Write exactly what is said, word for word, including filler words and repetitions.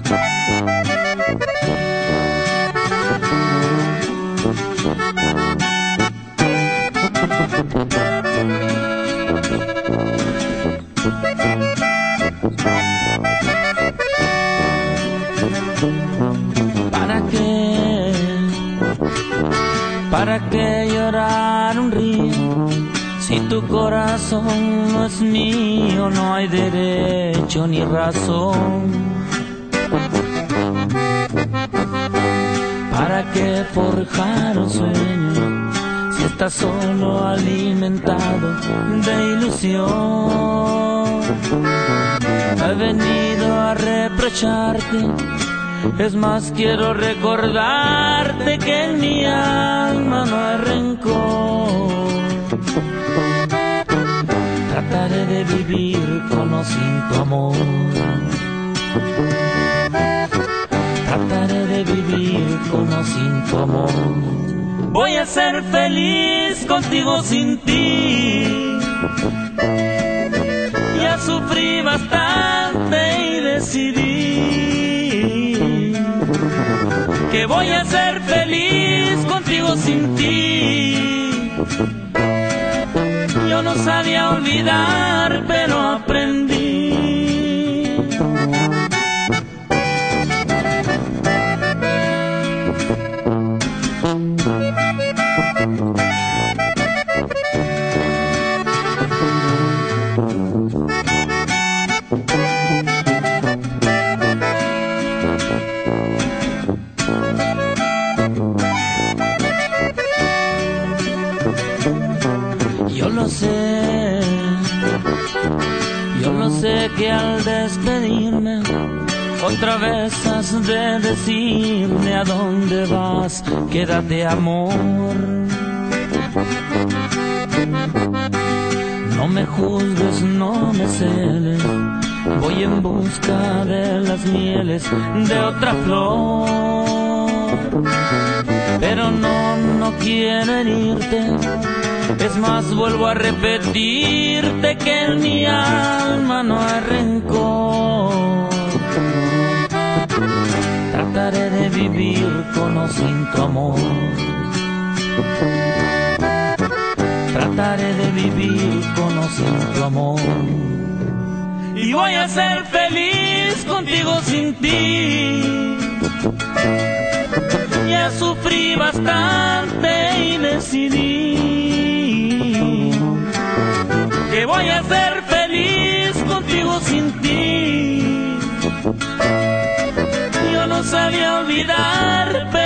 ¿Para qué? ¿Para qué llorar un río? Si tu corazón no es mío, no hay derecho ni razón. ¿Para qué forjar un sueño si estás solo alimentado de ilusión? He venido a reprocharte, es más quiero recordarte que en mi alma no hay rencor. Trataré de vivir con o sin tu amor. Trataré de vivir con o sin tu amor. Voy a ser feliz contigo sin ti. Ya sufrí bastante y decidí que voy a ser feliz contigo sin ti. Yo no sabía olvidar, pero aprendí. Yo lo sé, yo lo sé que al despedirme otra vez has de decirme a dónde vas, quédate amor. No me juzgues, no me celes, voy en busca de las mieles de otra flor. Pero no, no quiero herirte, es más vuelvo a repetirte que en mi alma no hay rencor. Trataré de vivir con o sin tu amor. Trataré de vivir con o sin tu amor. Y voy a ser feliz contigo sin ti. Ya sufrí bastante y decidí que voy a ser feliz contigo sin ti. Yo no sabía olvidar,